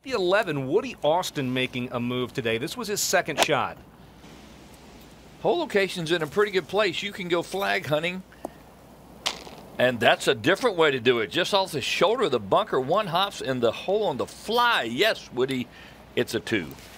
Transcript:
The 11, Woody Austin making a move today. This was his second shot. Hole location's in a pretty good place. You can go flag hunting, and that's a different way to do it. Just off the shoulder of the bunker, one hops in the hole on the fly. Yes, Woody, it's a 2.